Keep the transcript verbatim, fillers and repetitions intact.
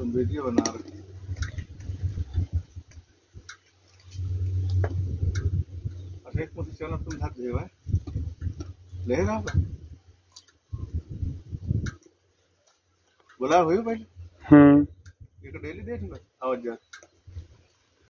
तुम वीडियो बना रहे अच्छा एक पोजीशन तुम धर दे भाई ले रहा बोला हुई पहले हम्म ये तो डेली देख लो आवाज जा